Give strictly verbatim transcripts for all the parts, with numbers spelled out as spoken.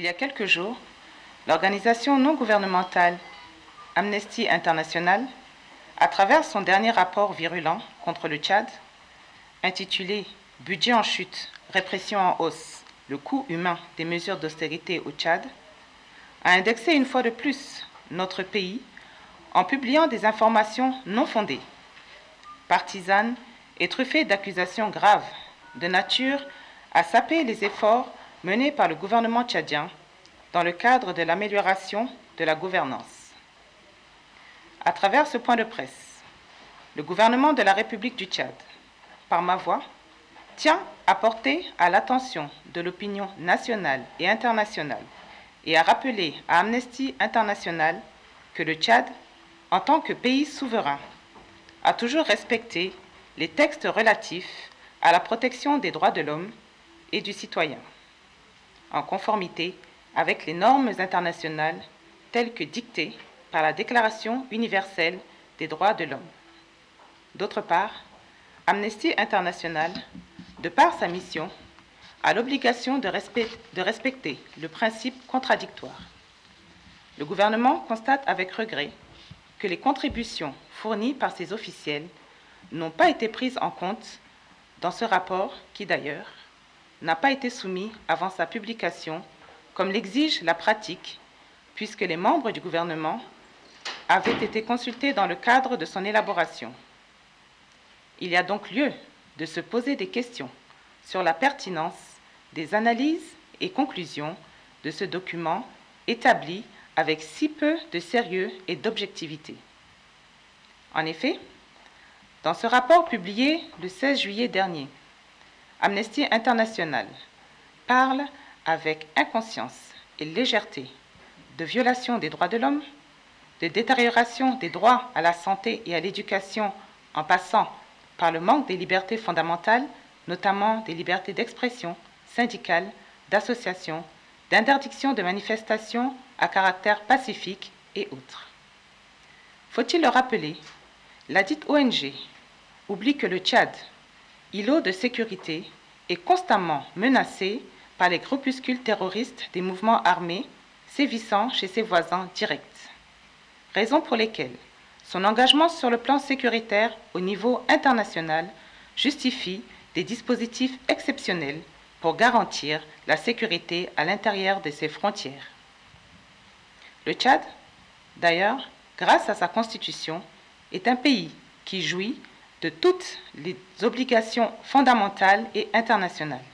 Il y a quelques jours, l'organisation non gouvernementale Amnesty International, à travers son dernier rapport virulent contre le Tchad, intitulé « Budget en chute, répression en hausse, le coût humain des mesures d'austérité au Tchad », a indexé une fois de plus notre pays en publiant des informations non fondées, partisanes et truffées d'accusations graves de nature à saper les efforts menés par le gouvernement tchadien dans le cadre de l'amélioration de la gouvernance. À travers ce point de presse, le gouvernement de la République du Tchad, par ma voix, tient à porter à l'attention de l'opinion nationale et internationale et à rappeler à Amnesty International que le Tchad, en tant que pays souverain, a toujours respecté les textes relatifs à la protection des droits de l'homme et du citoyen, en conformité avec les normes internationales telles que dictées par la Déclaration universelle des droits de l'homme. D'autre part, Amnesty International, de par sa mission, a l'obligation de, respect, de respecter le principe contradictoire. Le gouvernement constate avec regret que les contributions fournies par ses officiels n'ont pas été prises en compte dans ce rapport qui, d'ailleurs, n'a pas été soumis avant sa publication, comme l'exige la pratique, puisque les membres du gouvernement avaient été consultés dans le cadre de son élaboration. Il y a donc lieu de se poser des questions sur la pertinence des analyses et conclusions de ce document établi avec si peu de sérieux et d'objectivité. En effet, dans ce rapport publié le seize juillet dernier, Amnesty International parle avec inconscience et légèreté de violation des droits de l'homme, de détérioration des droits à la santé et à l'éducation en passant par le manque des libertés fondamentales, notamment des libertés d'expression, syndicale, d'association, d'interdiction de manifestations à caractère pacifique et autres. Faut-il le rappeler, la dite O N G oublie que le Tchad, îlot de sécurité, est constamment menacé par les groupuscules terroristes des mouvements armés sévissant chez ses voisins directs. Raison pour lesquelles son engagement sur le plan sécuritaire au niveau international justifie des dispositifs exceptionnels pour garantir la sécurité à l'intérieur de ses frontières. Le Tchad, d'ailleurs, grâce à sa constitution, est un pays qui jouit de toutes les obligations fondamentales et internationales.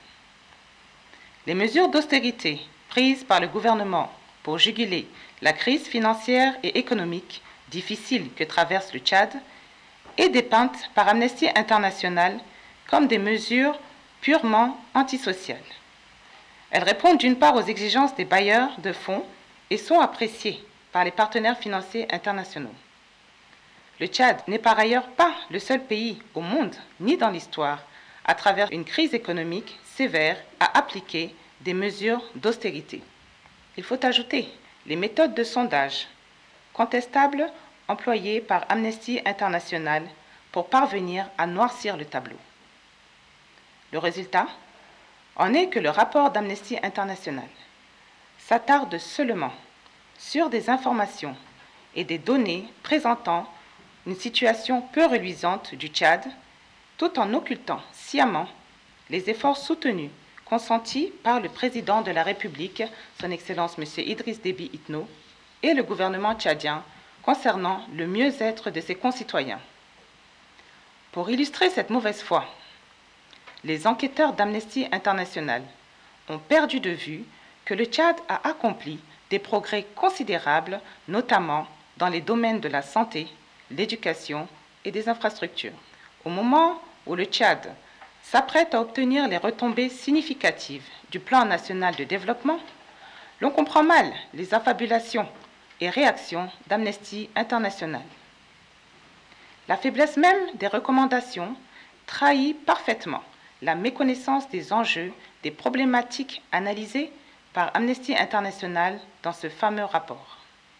Les mesures d'austérité prises par le gouvernement pour juguler la crise financière et économique difficile que traverse le Tchad est dépeinte par Amnesty International comme des mesures purement antisociales. Elles répondent d'une part aux exigences des bailleurs de fonds et sont appréciées par les partenaires financiers internationaux. Le Tchad n'est par ailleurs pas le seul pays au monde, ni dans l'histoire, à travers une crise économique sévère, à appliquer des mesures d'austérité. Il faut ajouter les méthodes de sondage contestables employées par Amnesty International pour parvenir à noircir le tableau. Le résultat en est que le rapport d'Amnesty International s'attarde seulement sur des informations et des données présentant une situation peu reluisante du Tchad, tout en occultant sciemment les efforts soutenus consentis par le président de la République, son Excellence M. Idriss Déby Itno, et le gouvernement tchadien concernant le mieux-être de ses concitoyens. Pour illustrer cette mauvaise foi, les enquêteurs d'Amnesty International ont perdu de vue que le Tchad a accompli des progrès considérables, notamment dans les domaines de la santé, l'éducation et des infrastructures. Au moment où le Tchad s'apprête à obtenir les retombées significatives du plan national de développement, l'on comprend mal les affabulations et réactions d'Amnesty International. La faiblesse même des recommandations trahit parfaitement la méconnaissance des enjeux des problématiques analysées par Amnesty International dans ce fameux rapport.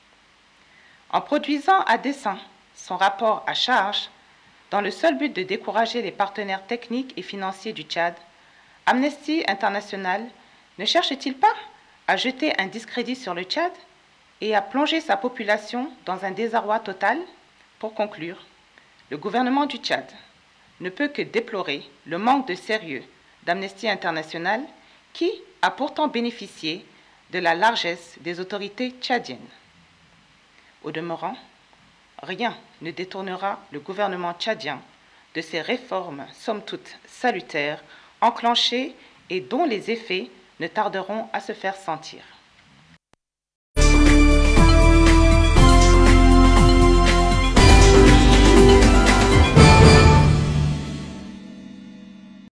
En produisant à dessein son rapport à charge, dans le seul but de décourager les partenaires techniques et financiers du Tchad, Amnesty International ne cherche-t-il pas a jeté un discrédit sur le Tchad et a plongé sa population dans un désarroi total. Pour conclure, le gouvernement du Tchad ne peut que déplorer le manque de sérieux d'Amnesty International qui a pourtant bénéficié de la largesse des autorités tchadiennes. Au demeurant, rien ne détournera le gouvernement tchadien de ces réformes somme toute salutaires, enclenchées et dont les effets ne tarderont à se faire sentir.